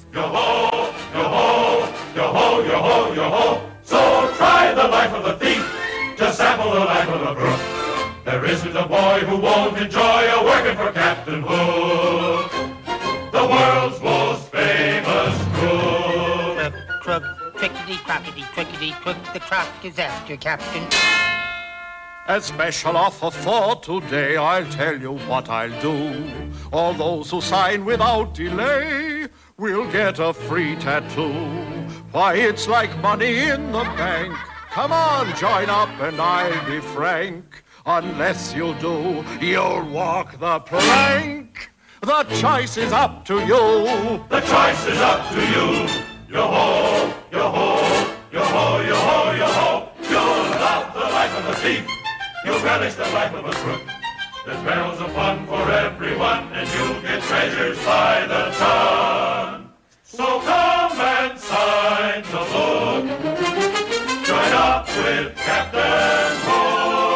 Yo-ho, yo-ho, yo-ho, yo-ho, yo-ho. So try the life of a thief. Just sample the life of a crook. There isn't a boy who won't enjoy a working for Captain Hook, the world's most famous crook. Crook, crickety, crickety, crook, the crook is after Captain. A special offer for today, I'll tell you what I'll do. All those who sign without delay will get a free tattoo. Why, it's like money in the bank. Come on, join up and I'll be frank. Unless you do, you'll walk the plank. The choice is up to you. The choice is up to you. Yo-ho, yo-ho, yo-ho, yo-ho, yo-ho. You'll love the life of a thief. You'll relish the life of a crook. There's barrels of fun for everyone, and you'll get treasures by the ton. So come and sign the book. Join up with Captain Hook.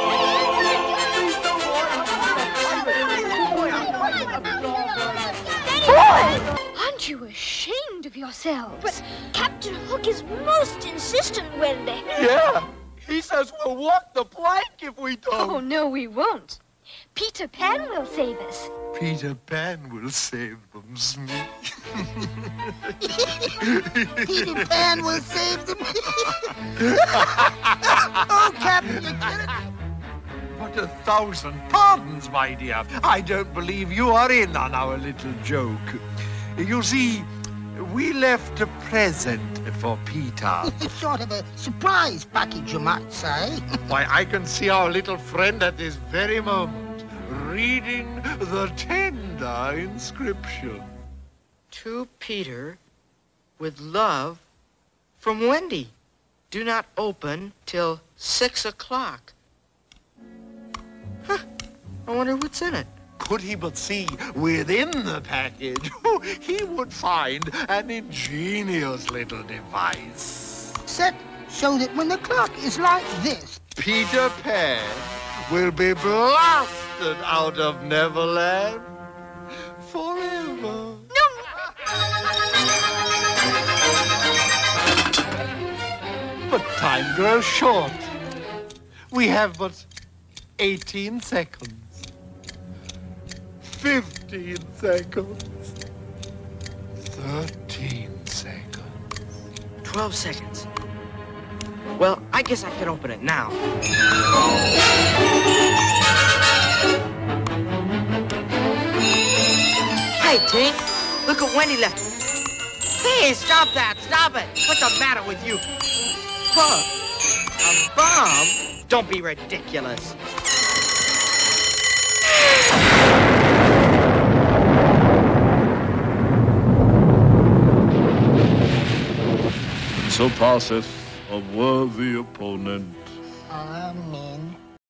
Aren't you ashamed of yourselves? But Captain Hook is most insistent, Wendy. Yeah, he says we'll walk the plank if we don't. Oh, no, we won't. Peter Pan will save us. Peter Pan will save them, Smee. Peter Pan will save them. Oh, Captain, you get it? What 1,000 pardons, my dear. I don't believe you are in on our little joke. You see, we left a present for Peter. It's sort of a surprise package, you might say. Why, I can see our little friend at this very moment reading the tender inscription. To Peter, with love, from Wendy. Do not open till 6 o'clock. Huh, I wonder what's in it. Could he but see within the package, he would find an ingenious little device. Set so that when the clock is like this, Peter Pan will be blasted out of Neverland forever. But time grows short. We have but 18 seconds. 15 seconds. 13 seconds. 12 seconds. Well, I guess I can open it now. Hey, Tink, look what Wendy left. Hey, stop that, stop it. What's the matter with you? Huh? A bomb? Don't be ridiculous. So passeth a worthy opponent. amen.